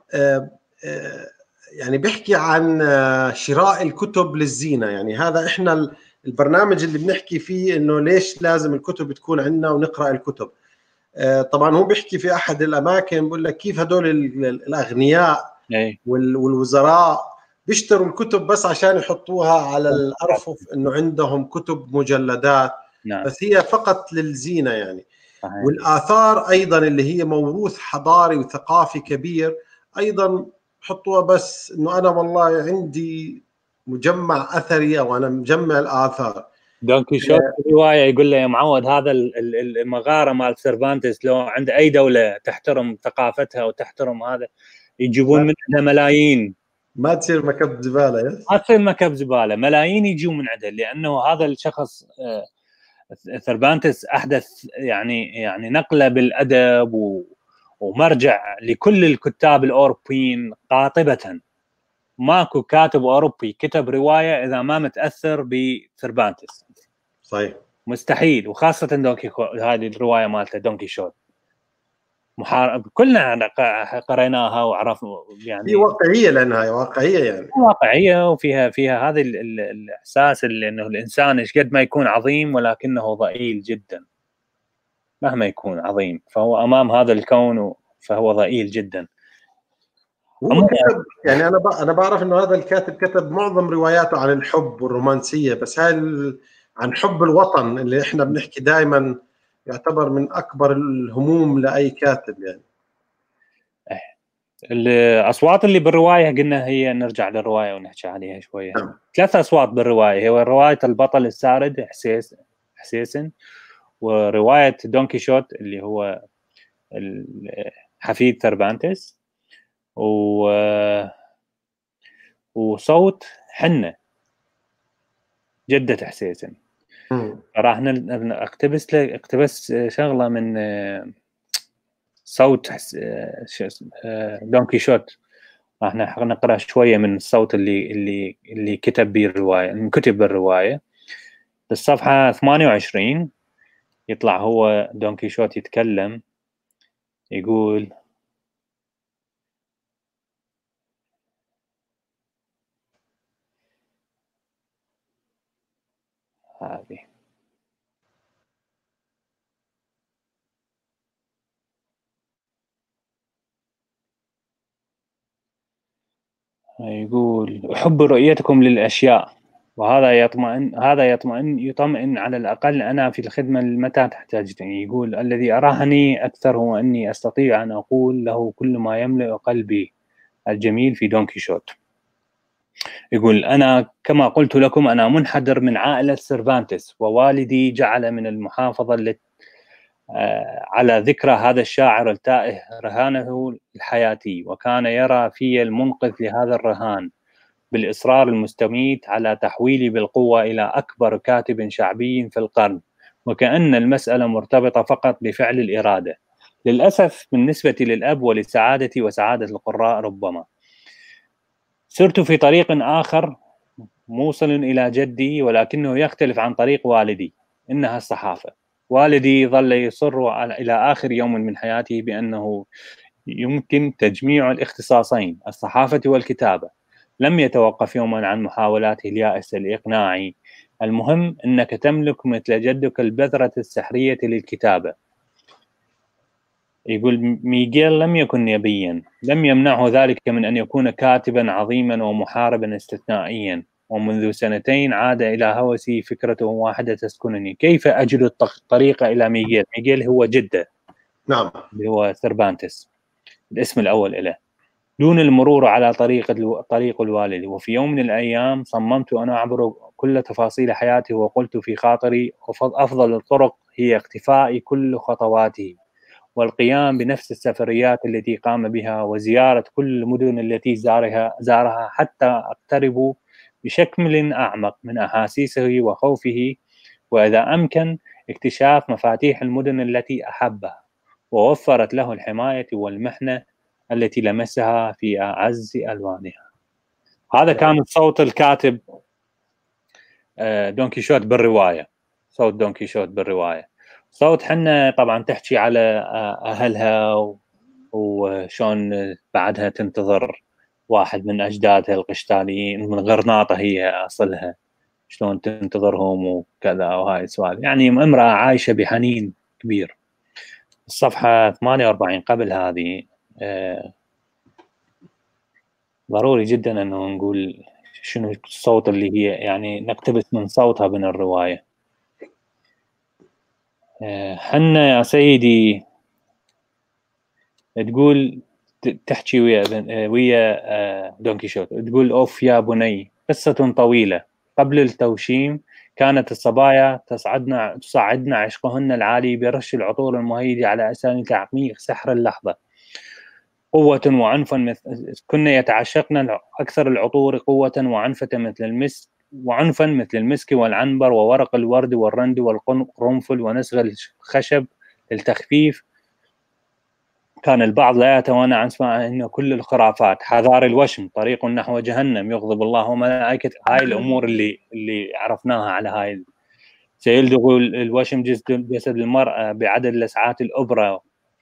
يعني بيحكي عن شراء الكتب للزينة. يعني هذا إحنا البرنامج اللي بنحكي فيه إنه ليش لازم الكتب تكون عندنا ونقرأ الكتب. طبعا هو بيحكي في أحد الأماكن بيقول لك كيف هدول الأغنياء والوزراء بيشتروا الكتب بس عشان يحطوها على الأرفف إنه عندهم كتب مجلدات. نعم. بس هي فقط للزينة يعني. والآثار أيضا اللي هي موروث حضاري وثقافي كبير أيضا حطوها بس إنه أنا والله عندي مجمع أثري أو أنا مجمع الآثار. دون كيشوت رواية يقول له يا معود هذا المغارة مال سيرفانتس لو عند أي دولة تحترم ثقافتها وتحترم هذا يجيبون منها ملايين. ما تصير مكب زبالة. ما تصير مكب زبالة، ملايين يجون من عنده، لأنه هذا الشخص سيرفانتس أحدث يعني نقلة بالأدب ومرجع لكل الكتاب الأوروبيين قاطبة. ماكو كاتب أوروبي كتب رواية إذا ما متأثر بسيرفانتس. صحيح. مستحيل. وخاصة هذه الرواية مالته دون كيشوت كلنا قريناها وعرفنا يعني. هي واقعية لأنها واقعية يعني. واقعية وفيها هذا الإحساس اللي إنه الإنسان إيش قد ما يكون عظيم ولكنه ضئيل جدا. مهما يكون عظيم فهو أمام هذا الكون فهو ضئيل جدا. يعني أنا بعرف إنه هذا الكاتب كتب معظم رواياته عن الحب والرومانسية، بس هاي عن حب الوطن اللي إحنا بنحكي دائما يعتبر من أكبر الهموم لأي كاتب يعني. الأصوات اللي بالرواية قلنا هي نرجع للرواية ونحكي عليها شوية. 3 أصوات بالرواية. هو رواية البطل السارد حسيسن، ورواية دون كيشوت اللي هو حفيد سيرفانتس، وصوت حنة جدة حسيسن. راح اقتبس شغلة من صوت دون كيشوت. راح نقرأ شوية من الصوت اللي كتب به الرواية، كتب بالرواية. بالصفحة 28 يطلع هو دون كيشوت يتكلم، يقول هذه يقول أحب رؤيتكم للأشياء، وهذا يطمئن على الأقل أنا في الخدمة متى تحتاجني. يقول الذي أراهني أكثر هو أني أستطيع أن أقول له كل ما يملأ قلبي الجميل في دون كيشوت. يقول أنا كما قلت لكم أنا منحدر من عائلة سيرفانتس، ووالدي جعل من المحافظة على ذكرى هذا الشاعر التائه رهانه الحياتي، وكان يرى في المنقذ لهذا الرهان بالإصرار المستميت على تحويلي بالقوة إلى أكبر كاتب شعبي في القرن، وكأن المسألة مرتبطة فقط بفعل الإرادة. للأسف بالنسبة للأب ولسعادتي وسعادة القراء ربما سرت في طريق آخر موصل إلى جدي، ولكنه يختلف عن طريق والدي، إنها الصحافة. والدي ظل يصر إلى آخر يوم من حياته بأنه يمكن تجميع الاختصاصين الصحافة والكتابة. لم يتوقف يوما عن محاولاته اليائسة لإقناعي المهم أنك تملك مثل جدك البذرة السحرية للكتابة. يقول ميغيل لم يكن نبيا، لم يمنعه ذلك من أن يكون كاتبا عظيما ومحاربا استثنائيا، ومنذ 2 عاد إلى هوسي فكرة واحدة تسكنني: كيف أجد الطريق إلى ميغيل. ميغيل هو جده، نعم، اللي هو سيرفانتس الاسم الأول له، دون المرور على طريق الوالد. وفي يوم من الأيام صممت أن أعبر كل تفاصيل حياته، وقلت في خاطري أفضل الطرق هي اقتفاء كل خطواته، والقيام بنفس السفريات التي قام بها، وزيارة كل المدن التي زارها حتى أقترب بشكل أعمق من أحاسيسه وخوفه، وإذا أمكن اكتشاف مفاتيح المدن التي أحبها، ووفرت له الحماية والمحنة التي لمسها في أعز ألوانها. هذا كان صوت الكاتب دون كيشوت بالرواية، صوت دون كيشوت بالرواية. صوت حنا طبعا تحكي على أهلها وشون بعدها تنتظر واحد من أجدادها القشتاليين من غرناطة، هي أصلها، شلون تنتظرهم وكذا وهاي السوالف. يعني امرأة عايشة بحنين كبير. الصفحة 48 قبل هذه ضروري جدا أنه نقول شنو الصوت اللي هي يعني نقتبس من صوتها من الرواية. حنا يا سيدي تقول تحكي ويا دون كيشوت، تقول أوف يا بني، قصة طويلة. قبل التوشيم كانت الصبايا تصعدن عشقهن العالي برش العطور المهيج على أساس تعميق سحر اللحظة. قوة وعنفا كنا يتعشقن أكثر العطور قوة وعنفة مثل المسك، وعنفا مثل المسك والعنبر وورق الورد والرند والقرنفل ونسغ الخشب للتخفيف. كان البعض لا يتوانى عن سماع إنه كل الخرافات، حذار الوشم طريق نحو جهنم يغضب الله وملائكته، هاي الأمور اللي عرفناها على هاي. سيلدغ الوشم جسد المرأة بعدد لسعات الأبرة.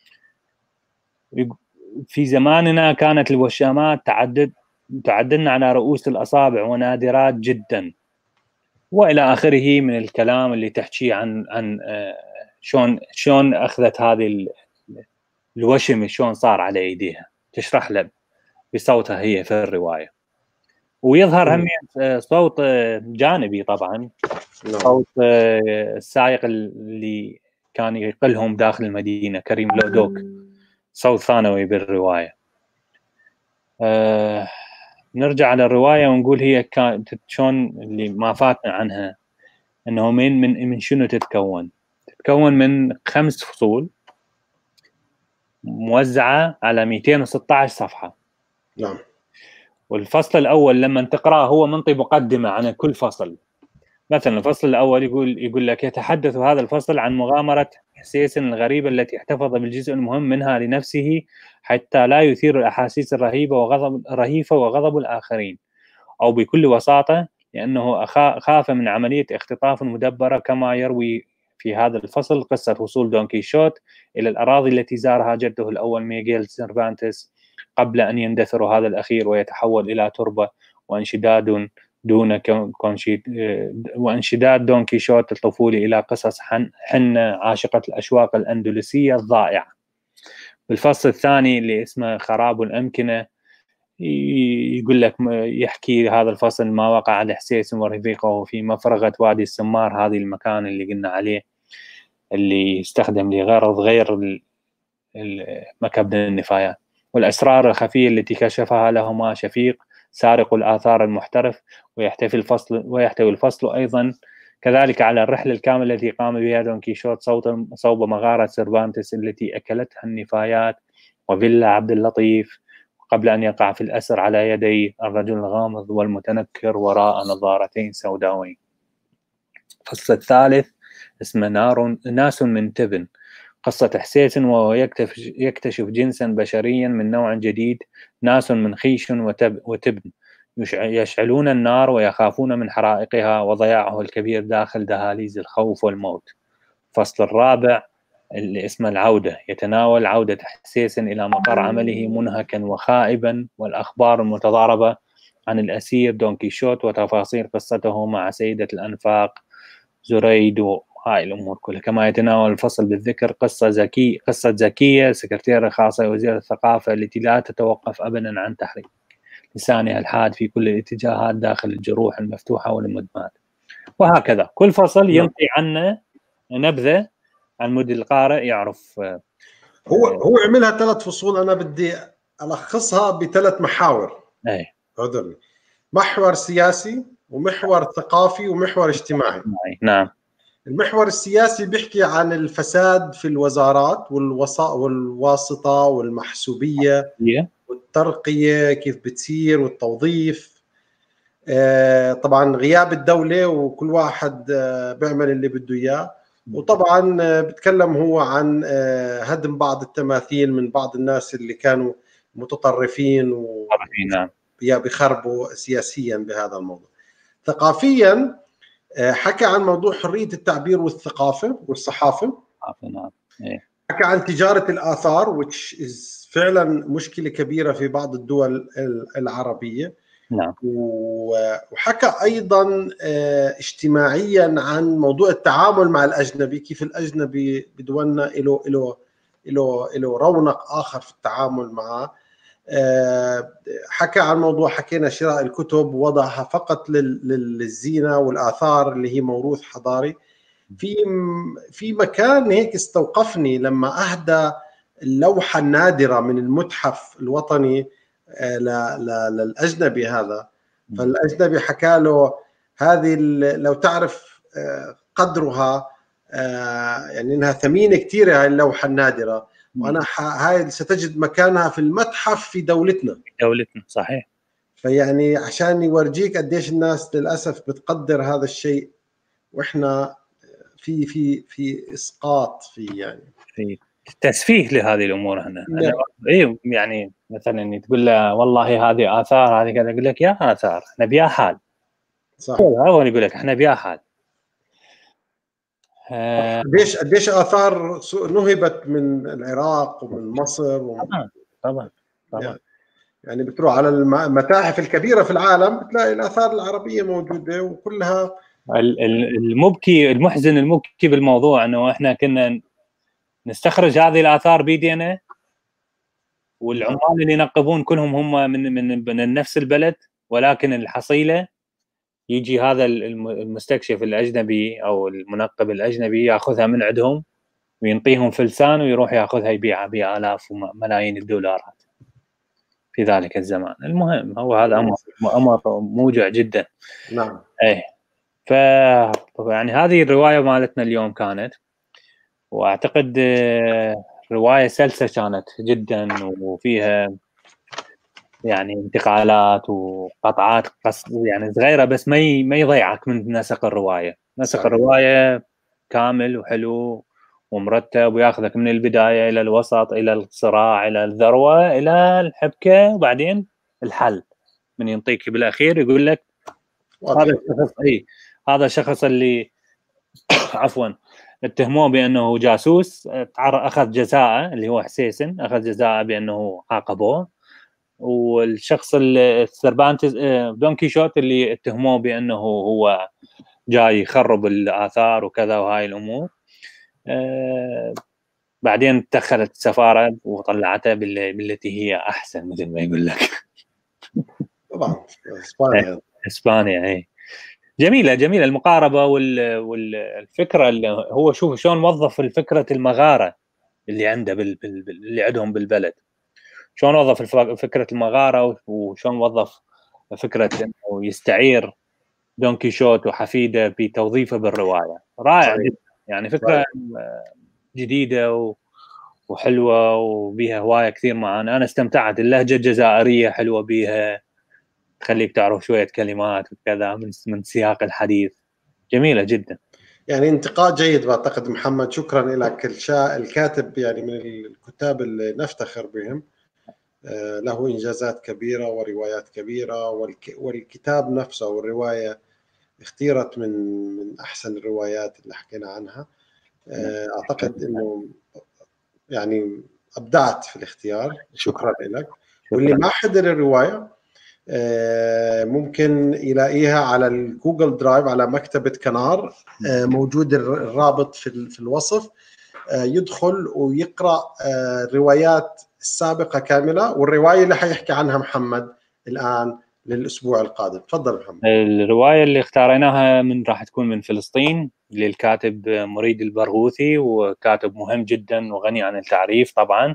في زماننا كانت الوشامات تعددن على رؤوس الأصابع ونادرات جدا، وإلى آخره من الكلام اللي تحكي عن شلون أخذت هذه الوشم، شلون صار على ايديها، تشرح له بصوتها هي في الروايه. ويظهر هم صوت جانبي طبعا، صوت السائق اللي كان يقلهم داخل المدينه كريم لودوك، صوت ثانوي بالروايه. نرجع على الروايه ونقول هي كانت شلون اللي ما فاتنا عنها، انه من شنو تتكون من 5 فصول موزعة على 216 صفحة. نعم. والفصل الأول لما تقرأه هو منطي مقدمة عن كل فصل. مثلا الفصل الأول يقول لك: يتحدث هذا الفصل عن مغامرة حسيسن الغريبة التي احتفظ بالجزء المهم منها لنفسه حتى لا يثير الأحاسيس الرهيفة وغضب الآخرين، أو بكل بساطة لأنه خاف من عملية اختطاف مدبرة، كما يروي في هذا الفصل قصة وصول دون كيشوت إلى الأراضي التي زارها جده الأول ميغيل سيرفانتس قبل أن يندثر هذا الأخير ويتحول إلى تربة، وانشداد دون كيشوت الطفولي إلى قصص حنة عاشقة الأشواق الأندلسية الضائعة. بالفصل الثاني اللي اسمه خراب الأمكنة يقول لك، يحكي هذا الفصل ما وقع لحسيس ورفيقه في مفرغة وادي السمار، هذه المكان اللي قلنا عليه اللي يستخدم لغرض غير مكبد النفايات، والأسرار الخفية التي كشفها لهما شفيق سارق الآثار المحترف، ويحتوي الفصل أيضا كذلك على الرحلة الكاملة التي قام بها دون كيشوت صوب مغارة سيرفانتس التي أكلتها النفايات وفيلا عبد اللطيف قبل أن يقع في الأسر على يدي الرجل الغامض والمتنكر وراء نظارتين سوداوين. الفصل الثالث اسمه ناس من تبن، قصة حسيسن وهو يكتشف جنسا بشريا من نوع جديد، ناس من خيش وتبن يشعلون النار ويخافون من حرائقها وضياعه الكبير داخل دهاليز الخوف والموت. الفصل الرابع اللي اسمه العودة، يتناول عودة حسيسن إلى مقر عمله منهكا وخائبا، والأخبار المتضاربة عن الأسير دون كيشوت وتفاصيل قصته مع سيدة الأنفاق زريد وهاي الأمور كلها. كما يتناول الفصل بالذكر قصة زكية سكرتيرة خاصة لوزير الثقافة التي لا تتوقف أبدا عن تحريك لسانها الحاد في كل الاتجاهات داخل الجروح المفتوحة والمدمات، وهكذا. كل فصل ينطي عنه نبذة عن مود القارئ يعرف. هو عملها 3 فصول، أنا بدي ألخصها ب3 محاور. عذرني، محور سياسي ومحور ثقافي ومحور اجتماعي. نعم. المحور السياسي بيحكي عن الفساد في الوزارات والواسطة والمحسوبية والترقية كيف بتصير والتوظيف، طبعا غياب الدولة وكل واحد بيعمل اللي بده إياه، وطبعا بتكلم هو عن هدم بعض التماثيل من بعض الناس اللي كانوا متطرفين بيخربوا سياسيا بهذا الموضوع. ثقافيا حكى عن موضوع حرية التعبير والثقافة والصحافة. حكى عن تجارة الآثار which is فعلا مشكلة كبيرة في بعض الدول العربية. نعم. وحكى أيضا اجتماعيا عن موضوع التعامل مع الأجنبي، كيف الأجنبي بدولنا له رونق آخر في التعامل معه. حكى عن موضوع حكينا شراء الكتب ووضعها فقط للزينة والآثار اللي هي موروث حضاري. في مكان هيك استوقفني لما أهدى اللوحة النادرة من المتحف الوطني للأجنبي هذا، فالأجنبي حكى له هذه لو تعرف قدرها يعني إنها ثمينة كتير هاي اللوحة النادرة، وأنا هاي ستجد مكانها في المتحف في دولتنا. صحيح. فيعني عشان يورجيك قديش الناس للأسف بتقدر هذا الشيء، وإحنا في إسقاط في تسفيه لهذه الأمور هنا. يعني مثلا تقول له والله هذه آثار هذه كذا، يقول لك يا آثار احنا بيا حال. صح. هو يقول لك احنا بيا حال. قديش آثار نهبت من العراق ومن مصر طبعا. يعني بتروح على المتاحف الكبيرة في العالم بتلاقي الآثار العربية موجودة وكلها. المحزن بالموضوع انه احنا كنا نستخرج هذه الآثار بيدينا، والعمال اللي ينقبون كلهم هم من نفس البلد، ولكن الحصيلة يجي هذا المستكشف الأجنبي أو المنقب الأجنبي يأخذها من عندهم وينطيهم فلسان ويروح يأخذها يبيعها بآلاف وملايين الدولارات في ذلك الزمان. المهم هو هذا أمر موجع جدا. نعم. يعني هذه الرواية مالتنا اليوم كانت، وأعتقد رواية سلسة كانت جدا، وفيها يعني انتقالات وقطعات يعني صغيرة، بس ما يضيعك من نسق الرواية. نسق الرواية كامل وحلو ومرتب، وياخذك من البداية إلى الوسط إلى الصراع إلى الذروة إلى الحبكة وبعدين الحل، من ينطيك بالأخير يقول لك هذا الشخص اللي عفوا اتهموه بأنه جاسوس أخذ جزاءه، اللي هو حسيسن أخذ جزاءه بأنه عاقبوه، والشخص السيرفانتس دون كيشوت اللي اتهموه بأنه هو جاي يخرب الآثار وكذا وهاي الأمور. بعدين دخلت السفارة وطلعتها بالتي هي أحسن مثل ما يقول لك. طبعا إسبانيا جميلة المقاربة والفكرة اللي هو شوف شلون وظف الفكرة المغارة اللي عنده اللي عندهم بالبلد، شلون وظف فكرة المغارة وشلون وظف فكره انه يستعير دون كيشوت وحفيده بتوظيفه بالروايه رائع جدا. يعني فكره جديده وحلوه وبيها هوايه كثير معانا. انا استمتعت. اللهجه الجزائريه حلوه بيها، تخليك تعرف شويه كلمات وكذا من سياق الحديث، جميله جدا. يعني انتقاء جيد بعتقد محمد، شكرا لك. الكاتب يعني من الكتاب اللي نفتخر بهم، له إنجازات كبيرة وروايات كبيرة، والكتاب نفسه والرواية اختيرت من أحسن الروايات اللي حكينا عنها. أعتقد أنه يعني أبدعت في الاختيار، شكرا لك. واللي ما حضر الرواية ممكن يلاقيها على الجوجل درايف على مكتبة كنار، موجود الرابط في الوصف. يدخل ويقرأ الروايات السابقة كاملة، والرواية اللي حيحكي عنها محمد الآن للأسبوع القادم. تفضل محمد. الرواية اللي اختاريناها راح تكون من فلسطين، للكاتب مريد البرغوثي، وكاتب مهم جدا وغني عن التعريف طبعا.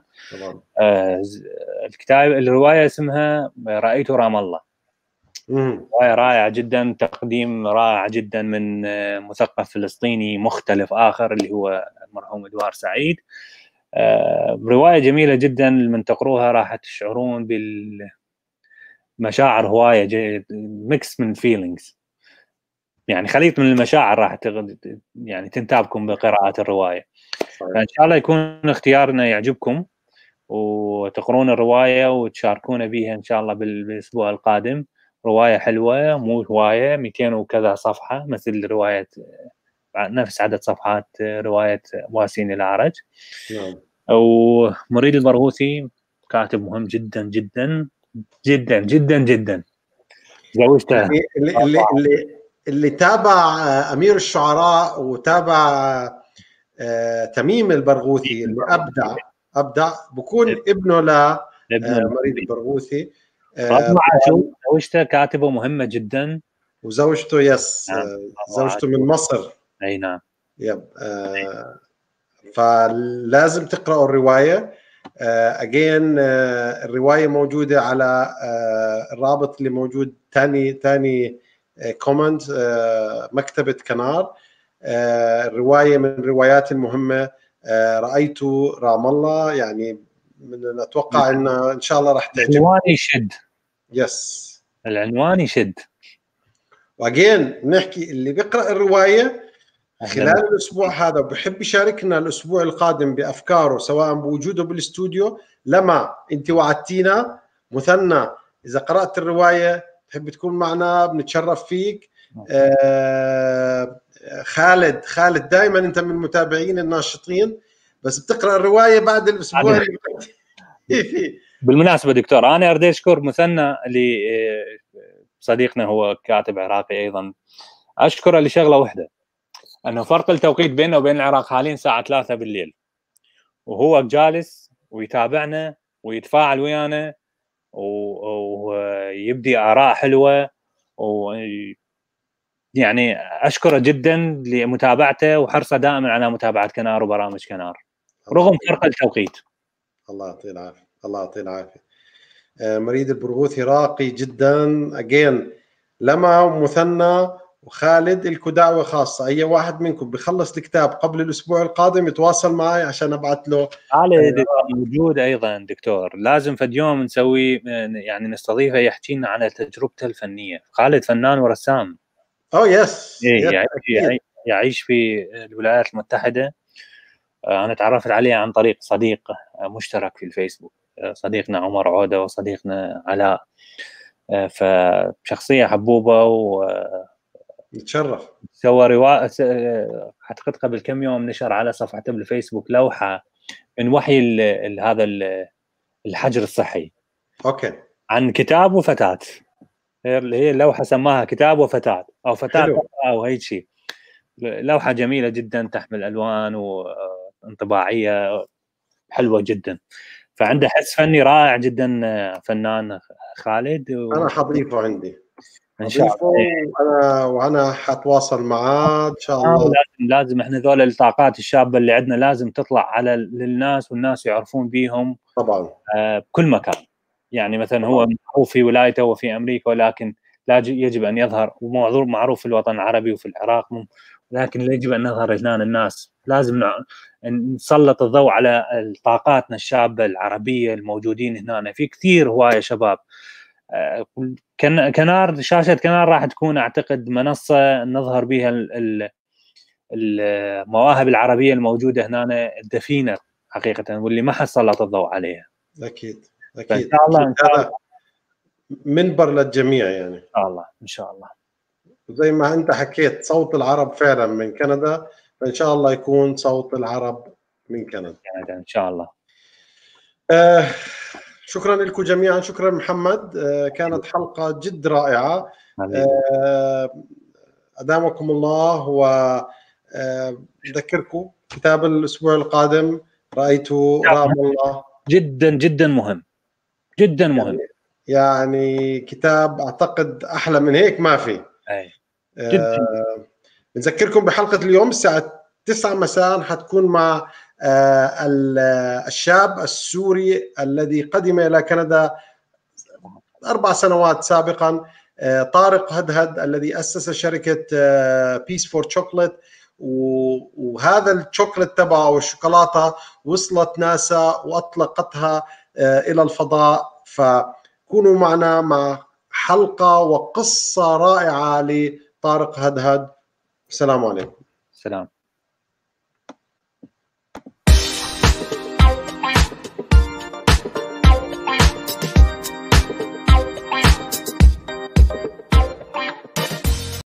الرواية اسمها رأيت رام الله. رواية رائعة جدا، تقديم رائع جدا من مثقف فلسطيني مختلف آخر اللي هو المرحوم إدوار سعيد. رواية جميلة جدا، من تقروها راح تشعرون بالمشاعر هواية، ميكس من فيلينجز، يعني خليط من المشاعر راح يعني تنتابكم بقراءة الرواية. فإن شاء الله يكون اختيارنا يعجبكم وتقرون الرواية وتشاركونا بيها إن شاء الله بالأسبوع القادم. رواية حلوة، مو هواية 200 وكذا صفحة مثل رواية نفس عدد صفحات رواية واسين الأعرج. ومريد البرغوثي كاتب مهم جدا جدا جدا جدا جدا. زوجته اللي تابع أمير الشعراء وتابع تميم البرغوثي اللي أبدع بكون ابنه مريد البرغوثي. زوجته كاتبة مهمة جدا، وزوجته زوجته من مصر. أي نعم. فلازم تقرأوا الرواية. الرواية موجودة على الرابط اللي موجود تاني كومنت، مكتبة كنار. الرواية من الروايات المهمة. رأيت رام الله، يعني نتوقع إن شاء الله راح تعجب. العنوان يشد. العنوان يشد. نحكي اللي بيقرأ الرواية خلال الأسبوع هذا وبحب يشاركنا الأسبوع القادم بأفكاره، سواء بوجوده بالاستوديو. لما أنت وعدتينا مثنى إذا قرأت الرواية تحب تكون معنا، بنتشرف فيك. خالد دائما أنت من المتابعين الناشطين، بس بتقرأ الرواية بعد الأسبوع اللي بالمناسبة دكتور، أنا أريد أشكر مثنى اللي صديقنا هو كاتب عراقي أيضا، أشكره لشغلة واحدة، أنه فرق التوقيت بيننا وبين العراق حاليا الساعة 3 بالليل، وهو جالس ويتابعنا ويتفاعل ويانا ويبدي آراء حلوة، يعني أشكره جدا لمتابعته وحرصه دائما على متابعة كنار وبرامج كنار رغم فرق التوقيت. الله يعطيه العافية. الله يعطيه العافية. مريد البرغوثي راقي جدا. لما مثنى وخالد لكم دعوة خاصة، أي واحد منكم بخلص الكتاب قبل الأسبوع القادم يتواصل معي عشان أبعث له. خالد موجود أيضا دكتور، لازم فد يوم نسوي يعني نستضيفه يحكي لنا عن تجربته الفنية. خالد فنان ورسام. يعيش في الولايات المتحدة. أنا تعرفت عليه عن طريق صديق مشترك في الفيسبوك، صديقنا عمر عودة وصديقنا علاء، فشخصية حبوبة نتشرف. سوى رواية أعتقد قبل كم يوم نشر على صفحته بالفيسبوك لوحة من وحي هذا الحجر الصحي. عن كتاب وفتاة، هي اللوحة سماها كتاب وفتاة أو فتاة أو هيك شيء. لوحة جميلة جدا تحمل ألوان وانطباعية حلوة جدا، فعنده حس فني رائع جدا فنان خالد. أنا حضيفه عندي إن شاء الله، وأنا حتواصل معاه إن شاء الله. لازم إحنا ذول الطاقات الشابة اللي عندنا لازم تطلع للناس، والناس يعرفون بيهم طبعا بكل مكان. يعني مثلا هو معروف في ولايته وفي امريكا، ولكن لا يجب ان يظهر، ومعروف في الوطن العربي وفي العراق، لكن يجب ان نظهر هنا الناس. لازم نسلط الضوء على طاقاتنا الشابه العربيه الموجودين هنا. في كثير هوايه شباب. كنار، شاشه كنار راح تكون اعتقد منصه نظهر بها المواهب العربيه الموجوده هنا الدفينه حقيقه، واللي ما حد سلط الضوء عليها. اكيد فان اكيد شاء الله ان شاء الله منبر للجميع يعني. ان شاء الله ان شاء الله. وزي ما انت حكيت صوت العرب فعلا من كندا، فان شاء الله يكون صوت العرب من كندا ان شاء الله. شكرا لكم جميعا، شكرا محمد. كانت حلقه جد رائعه. أدامكم الله. وأذكركم كتاب الأسبوع القادم رأيته رام الله، جدا جدا مهم، جدا مهم. يعني كتاب أعتقد أحلى من هيك ما في. نذكركم بحلقة اليوم الساعة 9 مساء حتكون مع الشاب السوري الذي قدم إلى كندا 4 سنوات سابقا، طارق هدهد، الذي أسس شركة بيس فور شوكولات، وهذا الشوكولات تبعه والشوكولاتة وصلت ناسا وأطلقتها إلى الفضاء. فكونوا معنا مع حلقة وقصة رائعة لطارق هدهد. السلام عليكم. السلام.